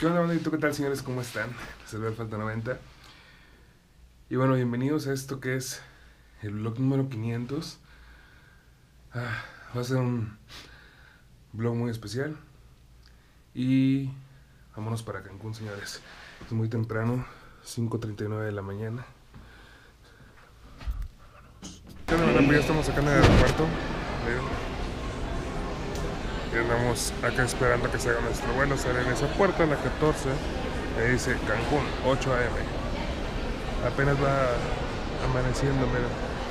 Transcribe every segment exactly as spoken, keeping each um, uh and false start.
¿Qué onda, banda? ¿Y tú qué tal, señores? ¿Cómo están? Les saluda el Falta noventa. Y bueno, bienvenidos a esto que es el vlog número quinientos. Ah, va a ser un vlog muy especial. Y vámonos para Cancún, señores. Es muy temprano, cinco treinta y nueve de la mañana. Vámonos. Bueno, ya estamos acá en el aeropuerto. Y andamos acá esperando a que se haga nuestro vuelo. Sale en esa puerta, la catorce. Ahí dice Cancún, ocho a eme. Apenas va amaneciendo, mira.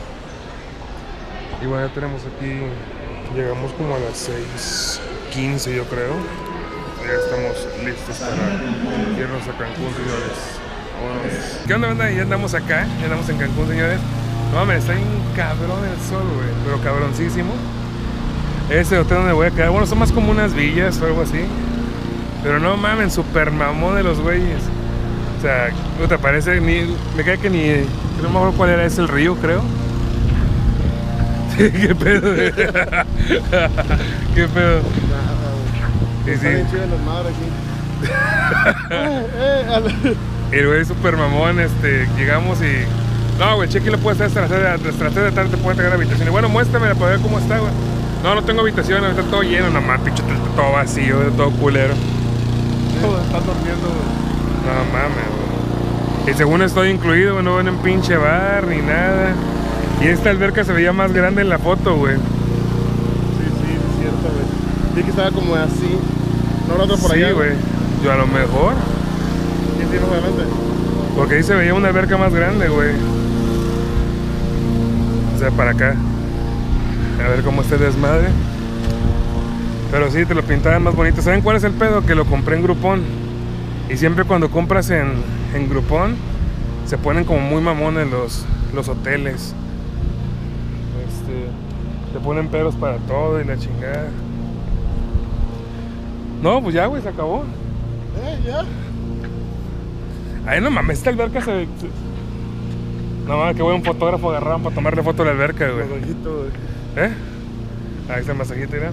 Y bueno, ya tenemos aquí. Llegamos como a las seis quince, yo creo. Ya estamos listos para irnos a Cancún, señores. Vámonos. ¿Qué onda, banda? Ya andamos acá. Ya andamos en Cancún, señores. No mames, está bien cabrón el sol, güey. Pero cabroncísimo. Ese hotel donde voy a quedar, bueno, son más como unas villas o algo así. Pero no mames, super mamón de los güeyes. O sea, no te parece, ni, me cae que ni, no me acuerdo cuál era, es el río, creo. Sí, qué pedo. Qué pedo. Sí, está bien chido los madres aquí. El güey super mamón, este, llegamos y... No, güey, cheque lo puedes hacer hasta las tres de la tarde, te puede entregar habitación. Y bueno, muéstramela para ver cómo está, güey. No, no tengo habitación, está todo lleno, nomás, pinche, todo vacío, todo culero. Todos están durmiendo, güey. No mames, güey. Y según estoy incluido, güey, no ven en pinche bar ni nada. Y esta alberca se veía más grande en la foto, güey. Sí, sí, es cierto, güey. Sí que estaba como así. No la otra por sí, allá. Sí, güey. Yo a lo mejor. Sí, sí, obviamente. Porque ahí se veía una alberca más grande, güey. O sea, para acá. A ver cómo está el desmadre. Pero sí, te lo pintaban más bonito. ¿Saben cuál es el pedo? Que lo compré en Groupon. Y siempre cuando compras en, en Groupon, se ponen como muy mamones los, los hoteles. Este, te ponen peros para todo y la chingada. No, pues ya, güey, se acabó. Eh, ya. Ay, no mames, esta alberca se... se... No mames, que voy a un fotógrafo agarrado para tomarle foto a la alberca, güey. Masajito, güey. ¿Eh? Ahí está el masajito, mira.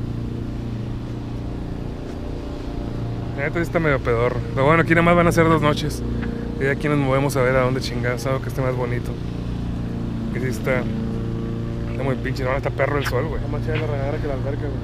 Esto sí está medio pedorro. Pero bueno, aquí nada más van a ser dos noches. Y aquí nos movemos a ver a dónde chingados, algo que esté más bonito. Que sí está... Está muy pinche, no, está perro el sol, güey. Está más chida la regadera que la alberca, güey.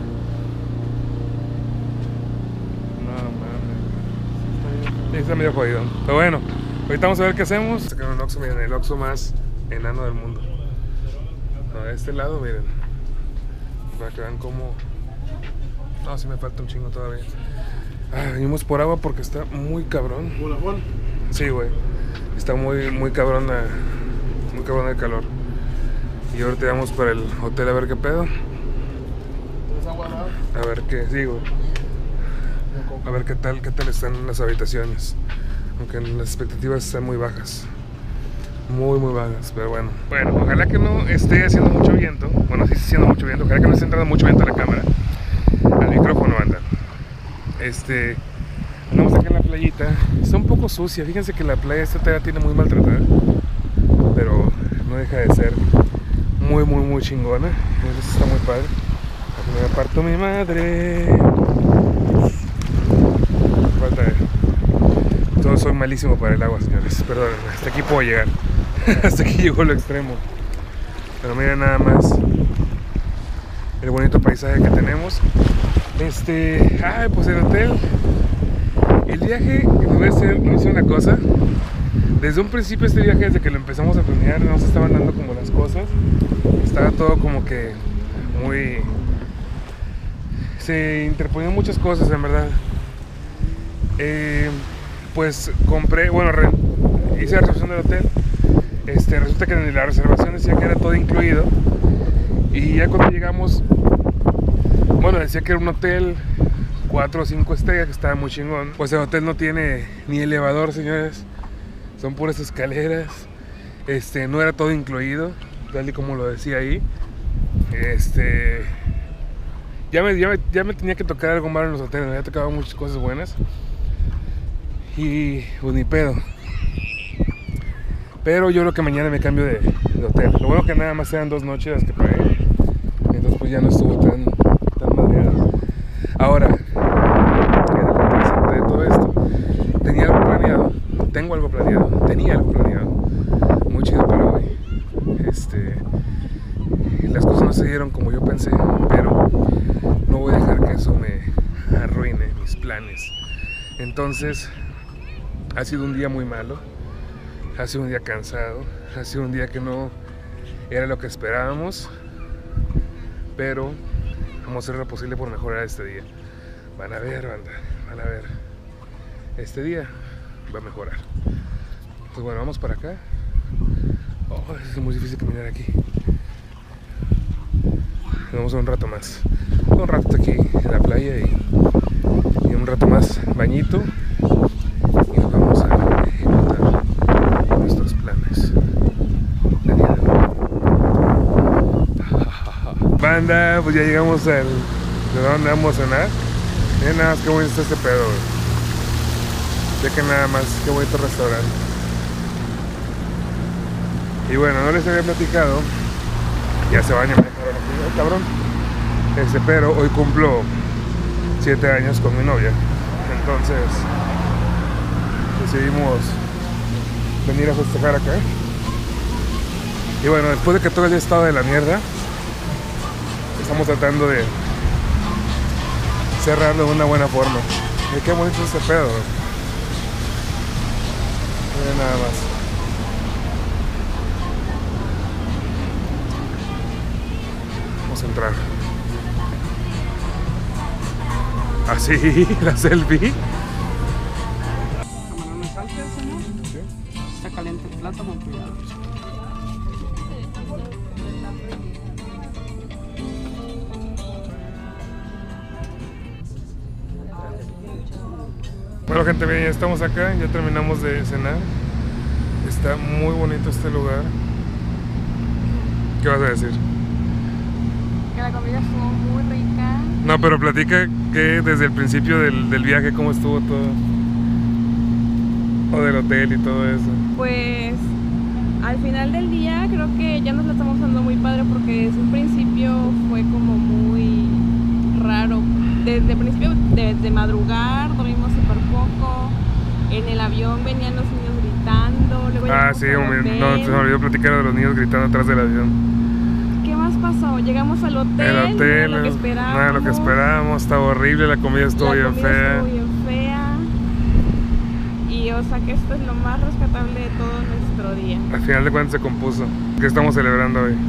No mames. Sí, está medio jodido. Pero bueno, ahorita vamos a ver qué hacemos. Sacaron el Oxxo, miren, el Oxxo más enano del mundo. No, de este lado, miren. Para que vean cómo... No, sí me falta un chingo todavía. Ah, venimos por agua porque está muy cabrón. ¿Bolafón? Sí, güey. Está muy, muy cabrón la, muy cabrón el calor. Y ahorita vamos para el hotel a ver qué pedo. ¿Tienes agua, nada? A ver qué, sí, güey. A ver qué tal, qué tal están las habitaciones. Aunque las expectativas están muy bajas. Muy, muy bajas, pero bueno. Bueno, ojalá que no esté haciendo mucho viento. Bueno, sí está haciendo mucho viento. Ojalá que no esté entrando mucho viento a la cámara. Al micrófono, anda. Este... Andamos acá en la playita. Está un poco sucia. Fíjense que la playa esta todavía tiene muy maltratada. Pero no deja de ser muy, muy, muy chingona. Entonces está muy padre. Aquí me aparto mi madre. Falta de... Todo soy malísimo para el agua, señores. Perdón, hasta aquí puedo llegar. Hasta aquí llegó lo extremo. Pero miren nada más el bonito paisaje que tenemos. Este... Ay, pues el hotel. El viaje, les voy a decir, no hice una cosa. Desde un principio este viaje, desde que lo empezamos a planear, no se estaban dando como las cosas. Estaba todo como que muy... Se interponían muchas cosas, en verdad. Eh, pues compré, bueno, re, hice la reservación del hotel. Este, resulta que en la reservación decía que era todo incluido. Y ya cuando llegamos, bueno, decía que era un hotel cuatro o cinco estrellas, que estaba muy chingón. Pues el hotel no tiene ni elevador, señores. Son puras escaleras. Este, no era todo incluido, tal y como lo decía ahí. Este... Ya me, ya, me, ya me tenía que tocar algo malo en los hoteles. Me había tocado muchas cosas buenas. Y pues ni pedo. Pero yo creo que mañana me cambio de, de hotel. Lo bueno que nada más eran dos noches las que pagué. Entonces pues ya no estuvo tan, tan madreado. Ahora, de todo esto, este, las cosas no se dieron como yo pensé, pero no voy a dejar que eso me arruine mis planes. Entonces, ha sido un día muy malo, ha sido un día cansado, ha sido un día que no era lo que esperábamos, pero vamos a hacer lo posible por mejorar este día. Van a ver, banda, van a ver. Este día va a mejorar. Pues bueno, vamos para acá. Oh, es muy difícil caminar aquí. Vamos un rato más. Un rato aquí en la playa y, y un rato más bañito. Y nos vamos a ejecutar nuestros planes de día de hoy. Banda, pues ya llegamos al de donde vamos a cenar. Miren nada más qué bonito está este pedo, güey. Ya que nada más, qué bonito restaurante. Y bueno, no les había platicado. Ya se baña, cabrón. Este, pero hoy cumplo siete años con mi novia. Entonces decidimos venir a festejar acá. Y bueno, después de que todo el día estaba de la mierda, estamos tratando de cerrarlo de una buena forma. Y qué bonito este pedo. Miren nada más. Vamos a entrar. Así, la selfie. Camarones saltes, señor. ¿Sí? Está caliente el plato, con cuidado. Bueno, gente, bien, ya estamos acá, ya terminamos de cenar. Está muy bonito este lugar. ¿Qué vas a decir? Que la comida estuvo muy rica. No, pero platica que desde el principio del, del viaje, cómo estuvo todo. O del hotel y todo eso. Pues al final del día creo que ya nos la estamos dando muy padre porque desde un principio fue como muy raro. Desde el principio de, de madrugar, dormimos súper poco. En el avión venían los niños gritando. Luego Ah, llegamos sí, al hombre, hotel. no, se me olvidó platicar de los niños gritando atrás del avión. ¿Qué más pasó? Llegamos al hotel. El hotel, no era lo que esperábamos. nada de lo que esperábamos, estaba horrible, la comida estuvo La bien comida fea. estuvo bien fea. Y o sea que esto es lo más rescatable de todo nuestro día. Al final de cuentas se compuso. ¿Qué estamos celebrando hoy?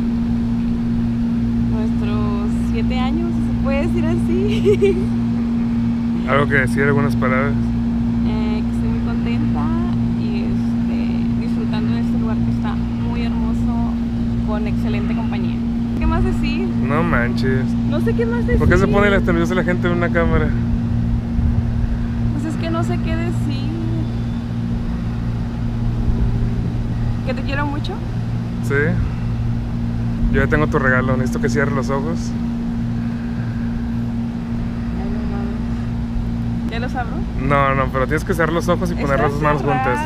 Nuestros siete años, si se puede decir así. ¿Algo que decir, algunas palabras? Eh, que estoy muy contenta y este, disfrutando de este lugar que está muy hermoso, con excelente compañía. ¿Qué más decir? No manches. No sé qué más decir. ¿Por qué se pone la nerviosa la gente en una cámara? Pues es que no sé qué decir. ¿Que te quiero mucho? ¿Sí? Yo ya tengo tu regalo, necesito que cierres los ojos. Ay, no mames. ¿Ya los abro? No, no, pero tienes que cerrar los ojos y poner las dos manos juntas.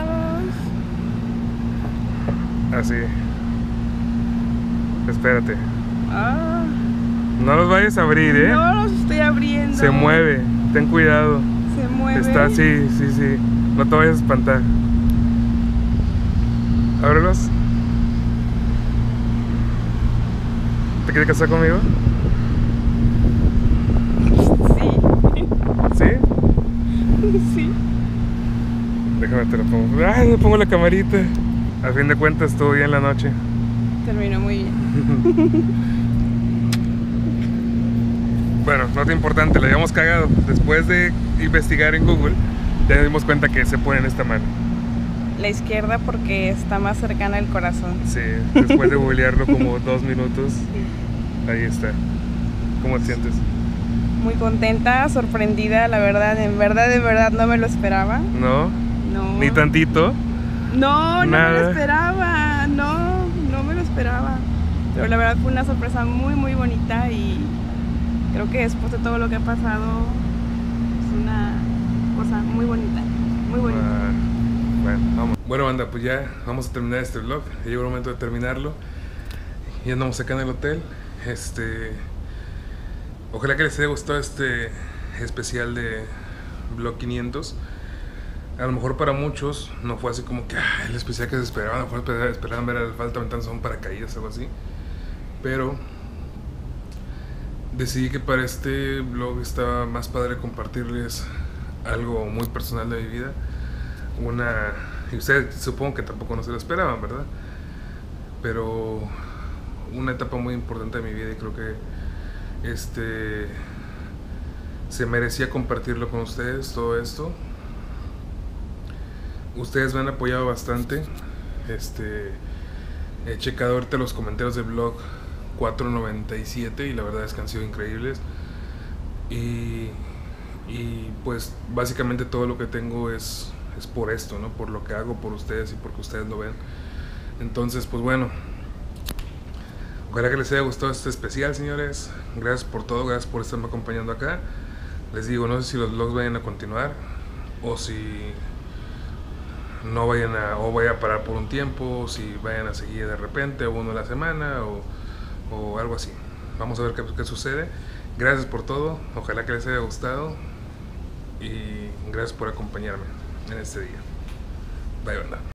Así. Espérate. Ah, No los vayas a abrir, ¿eh? no los estoy abriendo. Se mueve, ten cuidado. Se mueve. Está así, sí, sí. No te vayas a espantar. Ábrelos. ¿Te quieres casar conmigo? Sí. ¿Sí? Sí. Déjame te lo pongo. ¡Ay! Me pongo la camarita. A fin de cuentas estuvo bien la noche. Terminó muy bien. Bueno, nota importante, le habíamos cagado. Después de investigar en Google, ya nos dimos cuenta que se pone en esta mano. La izquierda porque está más cercana al corazón. Sí, después de googlearlo como dos minutos, ahí está. ¿Cómo te sientes? Muy contenta, sorprendida, la verdad, en verdad, de verdad no me lo esperaba. ¿No? No. ¿Ni tantito? No, no Nada. me lo esperaba, no, no me lo esperaba. Pero la verdad fue una sorpresa muy, muy bonita y creo que después de todo lo que ha pasado es una cosa muy bonita, muy bonita. Ah, bueno, vamos. Bueno, banda, pues ya vamos a terminar este vlog. Ya llegó el momento de terminarlo. Ya andamos acá en el hotel. Este... Ojalá que les haya gustado este especial de Vlog quinientos. A lo mejor para muchos no fue así como que ah, el especial que se esperaba, no fue esperar, esperaban ver al Falta aventándose un paracaídas o algo así. Pero decidí que para este vlog estaba más padre compartirles algo muy personal de mi vida. Una... Y ustedes supongo que tampoco no se lo esperaban, ¿verdad? Pero una etapa muy importante de mi vida y creo que este se merecía compartirlo con ustedes, todo esto. Ustedes me han apoyado bastante. Este, he checado ahorita los comentarios del blog cuatrocientos noventa y siete y la verdad es que han sido increíbles. Y, y pues básicamente todo lo que tengo es, es por esto, ¿no? Por lo que hago, por ustedes y porque ustedes lo ven. Entonces, pues bueno, ojalá que les haya gustado este especial, señores. Gracias por todo, gracias por estarme acompañando acá. Les digo, no sé si los vlogs vayan a continuar o si no vayan a, o vaya a parar por un tiempo, o si vayan a seguir de repente, o uno a la semana, o, o algo así. Vamos a ver qué, qué sucede. Gracias por todo, ojalá que les haya gustado y gracias por acompañarme en este día. Bye, banda.